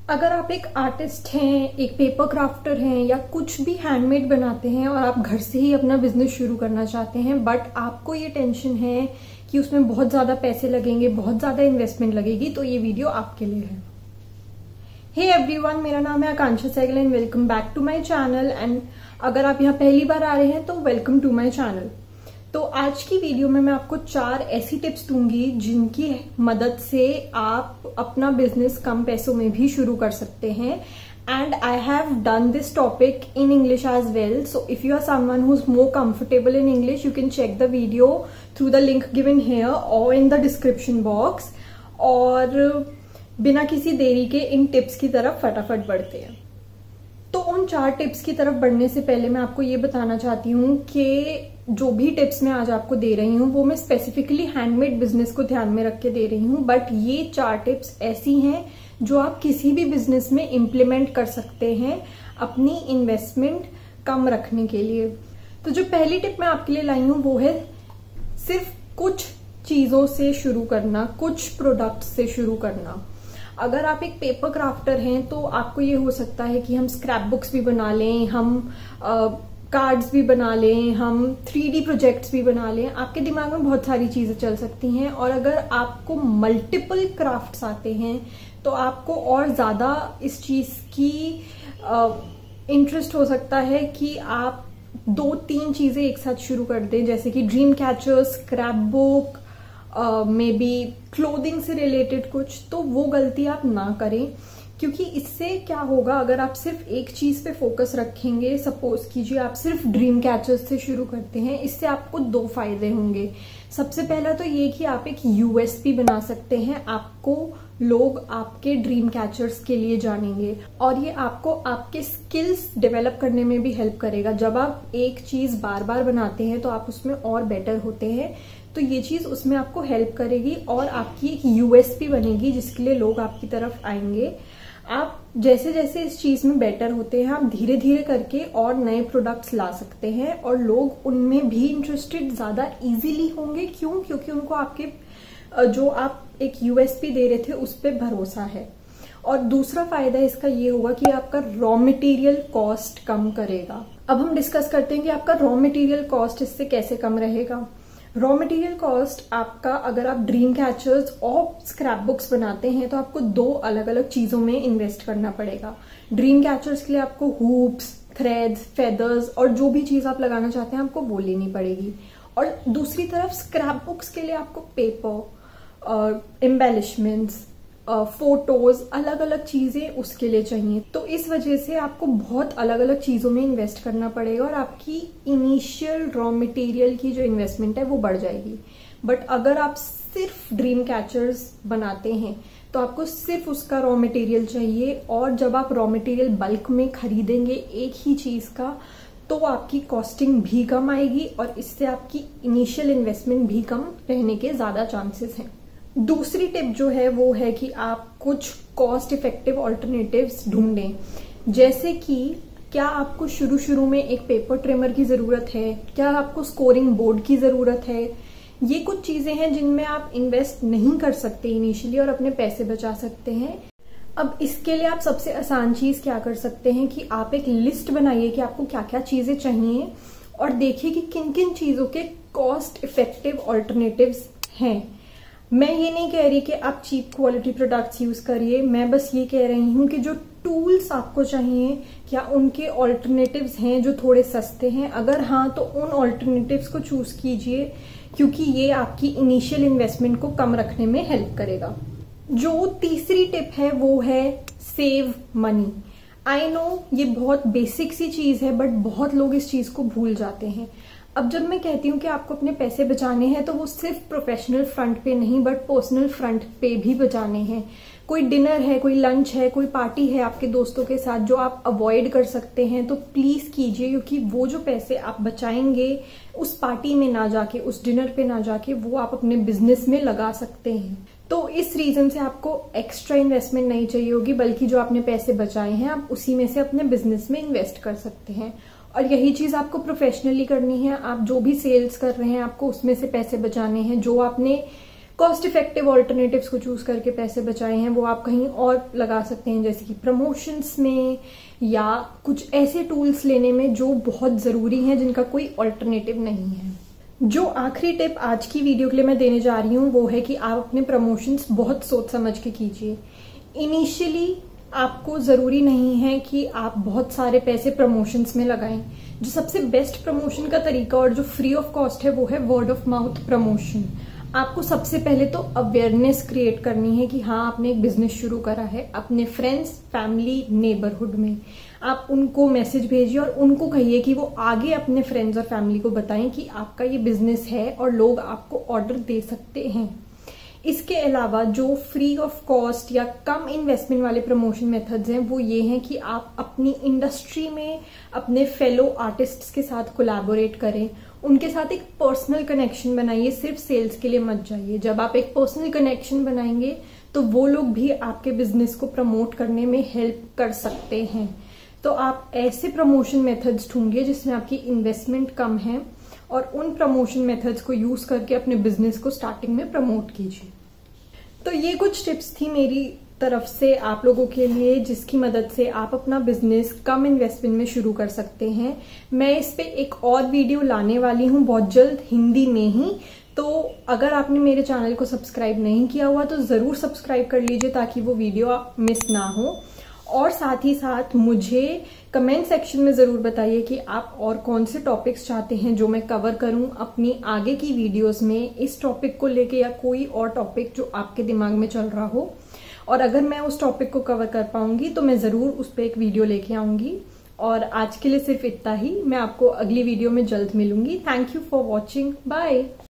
अगर आप एक आर्टिस्ट हैं, एक पेपर क्राफ्टर हैं या कुछ भी हैंडमेड बनाते हैं और आप घर से ही अपना बिजनेस शुरू करना चाहते हैं, बट आपको ये टेंशन है कि उसमें बहुत ज़्यादा पैसे लगेंगे, बहुत ज़्यादा इन्वेस्टमेंट लगेगी, तो ये वीडियो आपके लिए है। हे एवरीवन, मेरा नाम है Akanksha Sehgal and welcome back to my channel. And अगर आप यहाँ पहली बार आ रहे हैं तो वेलकम टू माय चैनल। तो आज की वीडियो में मैं आपको 4 ऐसी टिप्स दूंगी जिनकी मदद से आप अपना बिजनेस कम पैसों में भी शुरू कर सकते हैं। And I have done this topic in English as well. So if you are someone who's more comfortable in English, you can check the video through the link given here or in the description box. और बिना किसी देरी के इन tips की तरफ फटाफट बढ़ते हैं। तो उन 4 टिप्स की तरफ बढ़ने से पहले मैं आपको ये बताना चाहती हूँ कि जो भी टिप्स मैं आज आपको दे रही हूँ वो मैं स्पेसिफिकली हैंडमेड बिजनेस को ध्यान में रख के दे रही हूँ, बट ये 4 टिप्स ऐसी हैं जो आप किसी भी बिजनेस में इम्प्लीमेंट कर सकते हैं अपनी इन्वेस्टमेंट कम रखने के लिए। तो जो पहली टिप मैं आपके लिए लाई हूँ वो है सिर्फ कुछ चीजों से शुरू करना, कुछ प्रोडक्ट से शुरू करना। अगर आप एक पेपर क्राफ्टर हैं तो आपको ये हो सकता है कि हम स्क्रैप बुक्स भी बना लें, हम कार्ड्स भी बना लें, हम 3D प्रोजेक्ट्स भी बना लें। आपके दिमाग में बहुत सारी चीजें चल सकती हैं। और अगर आपको मल्टीपल क्राफ्ट्स आते हैं तो आपको और ज्यादा इस चीज की इंटरेस्ट हो सकता है कि आप 2-3 चीजें एक साथ शुरू कर दें, जैसे कि dream catcher, scrapbook, maybe clothing से रिलेटेड कुछ। तो वो गलती आप ना करें, क्योंकि इससे क्या होगा, अगर आप सिर्फ एक चीज पे फोकस रखेंगे, सपोज कीजिए आप सिर्फ ड्रीम कैचर्स से शुरू करते हैं, इससे आपको 2 फायदे होंगे। सबसे पहला तो ये कि आप एक यूएसपी बना सकते हैं, आपको लोग आपके ड्रीम कैचर्स के लिए जानेंगे और ये आपको आपके स्किल्स डेवलप करने में भी हेल्प करेगा। जब आप एक चीज बार बार बनाते हैं तो आप उसमें और बेटर होते हैं, तो ये चीज उसमें आपको हेल्प करेगी और आपकी एक यूएसपी बनेगी जिसके लिए लोग आपकी तरफ आएंगे। आप जैसे जैसे इस चीज में बेटर होते हैं, आप धीरे धीरे करके और नए प्रोडक्ट्स ला सकते हैं और लोग उनमें भी इंटरेस्टेड ज्यादा इजीली होंगे। क्यों? क्योंकि उनको आपके जो आप एक यूएसपी दे रहे थे उस पर भरोसा है। और दूसरा फायदा इसका ये होगा कि आपका रॉ मटेरियल कॉस्ट कम करेगा। अब हम डिस्कस करते हैं कि आपका रॉ मटेरियल कॉस्ट इससे कैसे कम रहेगा। रॉ मटेरियल कॉस्ट आपका, अगर आप ड्रीम कैचर्स और स्क्रैप बुक्स बनाते हैं तो आपको 2 अलग अलग चीजों में इन्वेस्ट करना पड़ेगा। ड्रीम कैचर्स के लिए आपको हुप्स, थ्रेड्स, फेदर्स और जो भी चीज आप लगाना चाहते हैं आपको वो लेनी पड़ेगी। और दूसरी तरफ स्क्रैप बुक्स के लिए आपको पेपर, एम्बेलिशमेंट्स, फोटोज, अलग अलग चीजें उसके लिए चाहिए। तो इस वजह से आपको बहुत अलग अलग चीजों में इन्वेस्ट करना पड़ेगा और आपकी इनिशियल रॉ मटेरियल की जो इन्वेस्टमेंट है वो बढ़ जाएगी। बट अगर आप सिर्फ ड्रीम कैचर्स बनाते हैं तो आपको सिर्फ उसका रॉ मटेरियल चाहिए, और जब आप रॉ मटेरियल बल्क में खरीदेंगे एक ही चीज का तो आपकी कॉस्टिंग भी कम आएगी और इससे आपकी इनिशियल इन्वेस्टमेंट भी कम रहने के ज्यादा चांसेस हैं। दूसरी टिप जो है वो है कि आप कुछ कॉस्ट इफेक्टिव ऑल्टरनेटिव्स ढूंढें, जैसे कि क्या आपको शुरू में एक पेपर ट्रिमर की जरूरत है, क्या आपको स्कोरिंग बोर्ड की जरूरत है। ये कुछ चीजें हैं जिनमें आप इन्वेस्ट नहीं कर सकते इनिशियली और अपने पैसे बचा सकते हैं। अब इसके लिए आप सबसे आसान चीज क्या कर सकते हैं कि आप एक लिस्ट बनाइए कि आपको क्या क्या चीजें चाहिए और देखिए कि किन किन चीजों के कॉस्ट इफेक्टिव ऑल्टरनेटिव्स हैं। मैं ये नहीं कह रही कि आप चीप क्वालिटी प्रोडक्ट्स यूज करिए, मैं बस ये कह रही हूँ कि जो टूल्स आपको चाहिए क्या उनके ऑल्टरनेटिव्स हैं जो थोड़े सस्ते हैं। अगर हाँ तो उन ऑल्टरनेटिव्स को चूज कीजिए, क्योंकि ये आपकी इनिशियल इन्वेस्टमेंट को कम रखने में हेल्प करेगा। जो तीसरी टिप है वो है सेव मनी। आई नो ये बहुत बेसिक सी चीज है, बट बहुत लोग इस चीज को भूल जाते हैं। अब जब मैं कहती हूँ कि आपको अपने पैसे बचाने हैं तो वो सिर्फ प्रोफेशनल फ्रंट पे नहीं बट पर्सनल फ्रंट पे भी बचाने हैं। कोई डिनर है, कोई लंच है, कोई पार्टी है आपके दोस्तों के साथ जो आप अवॉइड कर सकते हैं तो प्लीज कीजिए, क्योंकि वो जो पैसे आप बचाएंगे उस पार्टी में ना जाके, उस डिनर पे ना जाके, वो आप अपने बिजनेस में लगा सकते हैं। तो इस रीजन से आपको एक्स्ट्रा इन्वेस्टमेंट नहीं चाहिए होगी, बल्कि जो आपने पैसे बचाए हैं आप उसी में से अपने बिजनेस में इन्वेस्ट कर सकते हैं। और यही चीज आपको प्रोफेशनली करनी है। आप जो भी सेल्स कर रहे हैं आपको उसमें से पैसे बचाने हैं। जो आपने कॉस्ट इफेक्टिव ऑल्टरनेटिव्स को चूज करके पैसे बचाए हैं वो आप कहीं और लगा सकते हैं, जैसे कि प्रमोशंस में या कुछ ऐसे टूल्स लेने में जो बहुत जरूरी हैं, जिनका कोई ऑल्टरनेटिव नहीं है। जो आखिरी टिप आज की वीडियो के लिए मैं देने जा रही हूँ वो है कि आप अपने प्रमोशंस बहुत सोच समझ के कीजिए। इनिशियली आपको जरूरी नहीं है कि आप बहुत सारे पैसे प्रमोशंस में लगाएं। जो सबसे बेस्ट प्रमोशन का तरीका और जो फ्री ऑफ कॉस्ट है वो है वर्ड ऑफ माउथ प्रमोशन। आपको सबसे पहले तो अवेयरनेस क्रिएट करनी है कि हाँ आपने एक बिजनेस शुरू करा है। अपने फ्रेंड्स, फैमिली, नेबरहुड में आप उनको मैसेज भेजिए और उनको कहिए कि वो आगे अपने फ्रेंड्स और फैमिली को बताएं कि आपका ये बिजनेस है और लोग आपको ऑर्डर दे सकते हैं। इसके अलावा जो फ्री ऑफ कॉस्ट या कम इन्वेस्टमेंट वाले प्रमोशन मेथड्स हैं वो ये हैं कि आप अपनी इंडस्ट्री में अपने फेलो आर्टिस्ट्स के साथ कोलैबोरेट करें, उनके साथ एक पर्सनल कनेक्शन बनाइए, सिर्फ सेल्स के लिए मत जाइए। जब आप एक पर्सनल कनेक्शन बनाएंगे तो वो लोग भी आपके बिजनेस को प्रमोट करने में हेल्प कर सकते हैं। तो आप ऐसे प्रमोशन मेथड्स ढूंढिए जिसमें आपकी इन्वेस्टमेंट कम है और उन प्रमोशन मेथड्स को यूज करके अपने बिजनेस को स्टार्टिंग में प्रमोट कीजिए। तो ये कुछ टिप्स थी मेरी तरफ से आप लोगों के लिए, जिसकी मदद से आप अपना बिजनेस कम इन्वेस्टमेंट में शुरू कर सकते हैं। मैं इस पे एक और वीडियो लाने वाली हूँ बहुत जल्द, हिंदी में ही। तो अगर आपने मेरे चैनल को सब्सक्राइब नहीं किया हुआ तो जरूर सब्सक्राइब कर लीजिए ताकि वो वीडियो मिस ना हो। और साथ ही साथ मुझे कमेंट सेक्शन में जरूर बताइए कि आप और कौन से टॉपिक्स चाहते हैं जो मैं कवर करूं अपनी आगे की वीडियोस में, इस टॉपिक को लेके या कोई और टॉपिक जो आपके दिमाग में चल रहा हो। और अगर मैं उस टॉपिक को कवर कर पाऊंगी तो मैं जरूर उस पर एक वीडियो लेके आऊंगी। और आज के लिए सिर्फ इतना ही। मैं आपको अगली वीडियो में जल्द मिलूंगी। Thank you for watching. Bye.